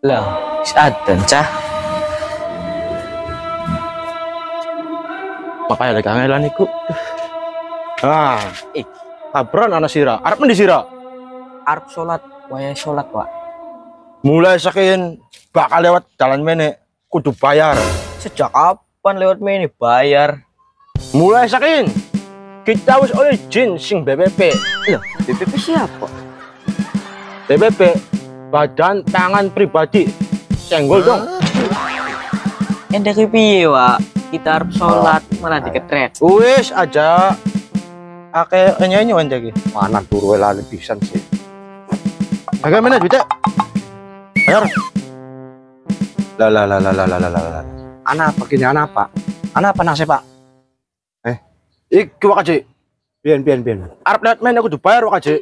Lah, sadan cah. Makanya ada kangelan iku. Kabran anak sira. Arep mendi sira? Arep sholat, waya sholat, Pak. Mulai saking bakal lewat jalan mene kudu bayar. Sejak kapan lewat mini bayar? Mulai saking kita wis oleh jin sing BPP. Loh, BPP siapa? BPP badan tangan pribadi. Senggol dong. Endek piye, Pak? Kita arep sholat malah diketret. Wis aja ake nyanyi wanja iki. Mana turu lali pisan sih. Agak mana duitnya? Bayar. Lah. Anak apa gini anak apa? Anak apa nasi pak? Iki wakaji. Pian. Arep lihat main aku dibayar wakaji.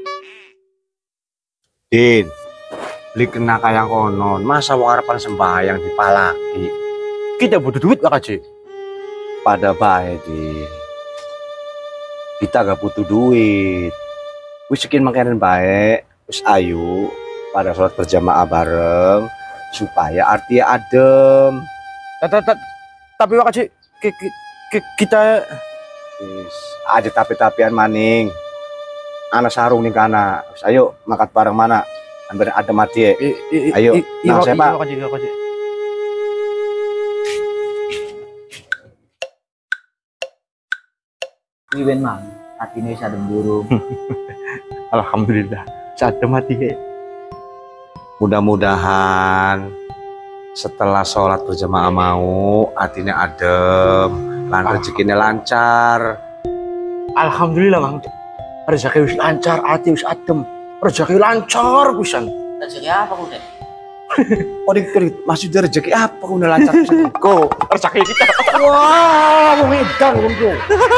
Din, beli kena kaya konon. Masa wong arepan sembahyang dipalaki? Kita butuh duit wakaji. Pada bae, Din. Kita gak butuh duit. Wis sekian makanan baik, wis ayu pada sholat berjamaah bareng supaya artinya adem. Tapi wakaji kita Wis aja tapi-tapian maning. Anak sarung nih kana. Wis ayo makan bareng mana? Ambil adem mati. Ayo. Nah, saya Pak. Wakaji. Iwen mang, atine sadem burung. Alhamdulillah. Sadem mati kayak. Mudah-mudahan setelah sholat berjamaah mau artinya adem, rezekinya lancar. Alhamdulillah mang. Rezeki wis lancar, ati wis adem. Rezeki lancar pisan. Rezeki apa kuda? Oh, maksudnya rezeki apa udah lancar pisan? Kok rezeki kita. Wah, mau ngedang bro.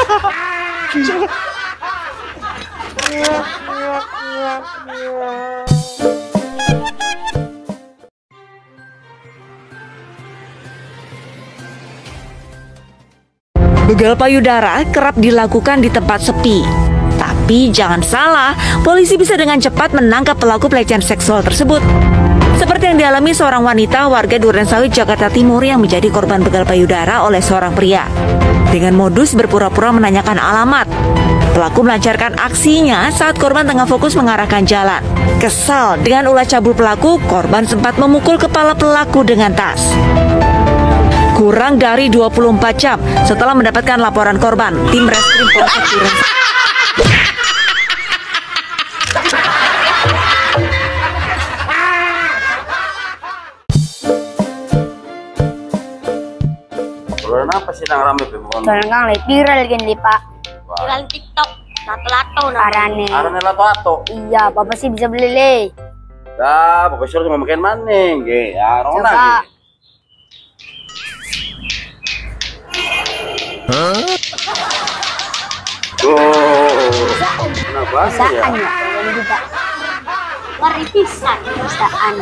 Begal payudara kerap dilakukan di tempat sepi. Tapi jangan salah, polisi bisa dengan cepat menangkap pelaku pelecehan seksual tersebut. Seperti yang dialami seorang wanita warga Durensawit, Jakarta Timur yang menjadi korban begal payudara oleh seorang pria. Dengan modus berpura-pura menanyakan alamat, pelaku melancarkan aksinya saat korban tengah fokus mengarahkan jalan. Kesal dengan ulah cabul pelaku, korban sempat memukul kepala pelaku dengan tas. Kurang dari 24 jam setelah mendapatkan laporan korban, tim reskrim Polsek Durensawit Apa sih nang rame bemon? Kang viral gini Pak. Viral TikTok. Lato-lato arane. Arane lato-lato. Iya, Bapak sih bisa beli le. Dah, Bapak suruh cuma makan maning, nggih. Ya, rona Coba. Kenapa sih ya? Bisaan ya, ini juga. Warisan, bisaan.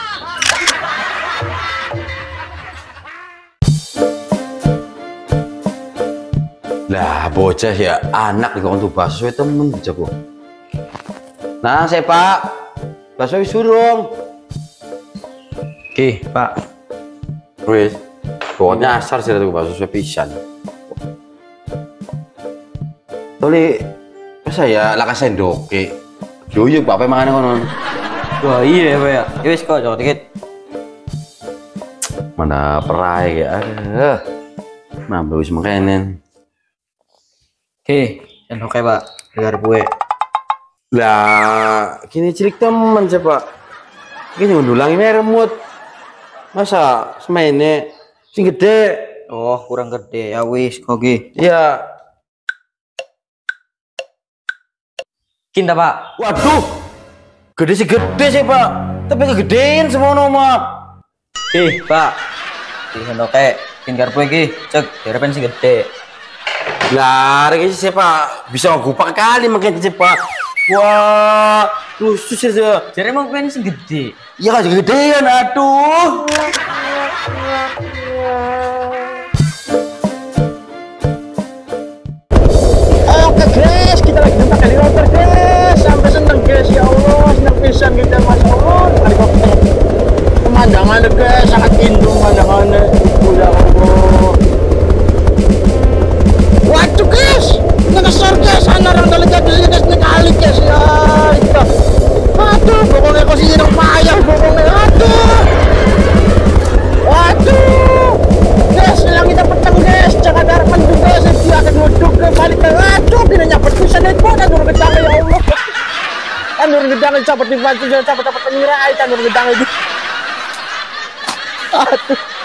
Lah bocah ya anak di tuh bakso temen jago. Nah saya Pak, bakso surung. Oke, Pak. Wes, pokoknya asar sih tuh bakso pisan. Toli, saya laka sendoke. Joyo bapak makan konon. Wah iya Pak ya. Wis kok jauh dikit. Mana perai ya? Nambah wis makanan. Oke, oke Pak. Dengar gue. Lah, kini cilik temen siapa? Kini ngundulangi meremut. Masa semainnya sing gede? Oh, kurang gede ya wis kok ki. Ya, Kinta Pak. waduh, gede sih gede sih Pak. Tapi kegedean semua nomor. Pak. Iki oke. Tinggal gue ki. Cek, harapan sih gede. Lah, ini siapa? Bisa ngupak kali makin siapa? Wah, khusus ya. Jadi emang pengen sih gede. Ya kan gedean, aduh. Oke guys, kita lagi numpak helikopter guys. Sampai seneng guys, ya Allah, seneng pisan kita Masya Allah. Helikopter pemandangan sih guys kali guys ya. Aduh, pokoknya kau sih yang payah pokoknya. Aduh, guys, hilang kita petang guys. Jangan harapan juga dia akan duduk ke balik ke. Aduh, tidak nyapet bisa itu kan turun gedang ya Allah. Kan turun gedang capet di batu, capet penyirai kan turun gedang itu. Aduh.